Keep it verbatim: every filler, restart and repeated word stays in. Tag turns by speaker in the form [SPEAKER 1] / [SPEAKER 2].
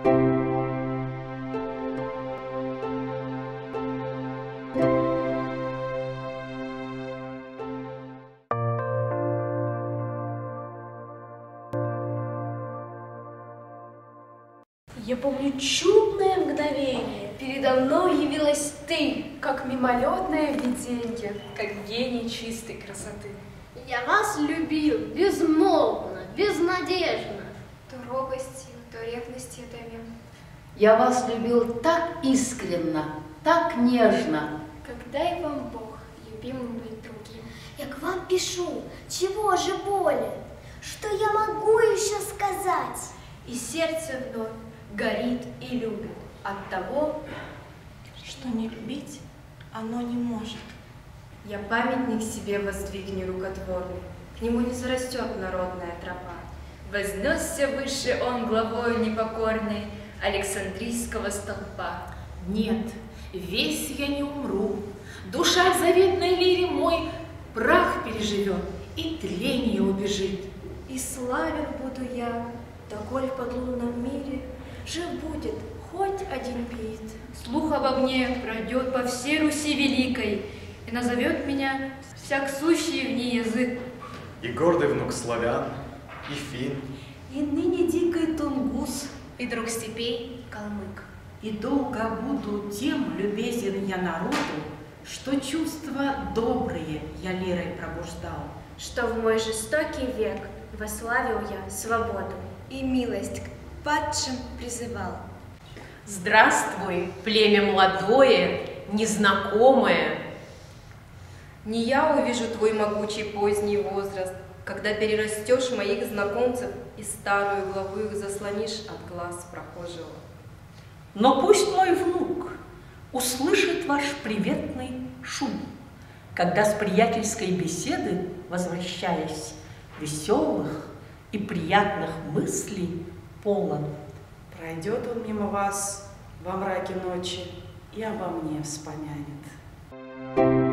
[SPEAKER 1] Я помню чудное мгновение.
[SPEAKER 2] Передо мной явилась ты,
[SPEAKER 1] Как мимолетное виденье, как гений чистой красоты.
[SPEAKER 2] Я вас любил безмолвно, безнадежно.
[SPEAKER 3] То робостью, то ревностью томим.
[SPEAKER 4] Я вас любил так искренно, так нежно.
[SPEAKER 3] Когда и вам Бог, любимым быть другим.
[SPEAKER 5] Я к вам пишу, чего же боли? Что я могу еще сказать?
[SPEAKER 2] И сердце вновь горит и любит от того,
[SPEAKER 6] что не любить оно не может.
[SPEAKER 7] Я памятник себе воздвигни рукотворный, к нему не зарастет народная тропа. Вознесся выше он главою непокорной Александрийского столпа.
[SPEAKER 8] Нет, весь я не умру, душа в заветной лире мой прах переживет и тление убежит.
[SPEAKER 1] И славен буду я, доколь в подлунном мире жив будет хоть один пиит.
[SPEAKER 9] Слух обо мне пройдет по всей Руси великой, и назовет меня всяк сущий в ней язык.
[SPEAKER 10] И гордый внук славян, и фин,
[SPEAKER 1] И ныне дикий тунгус,
[SPEAKER 2] и друг степей калмык.
[SPEAKER 8] И долго буду тем любезен я народу, что чувства добрые я лирой пробуждал.
[SPEAKER 2] Что в мой жестокий век вославил я свободу и милость к падшим призывал.
[SPEAKER 11] Здравствуй, племя молодое, незнакомое.
[SPEAKER 7] Не я увижу твой могучий поздний возраст, когда перерастешь моих знакомцев и старую главу их заслонишь от глаз прохожего.
[SPEAKER 8] Но пусть мой внук услышит ваш приветный шум, когда с приятельской беседы, возвращаясь, веселых и приятных мыслей полон.
[SPEAKER 6] Пройдет он мимо вас во мраке ночи и обо мне вспомянет.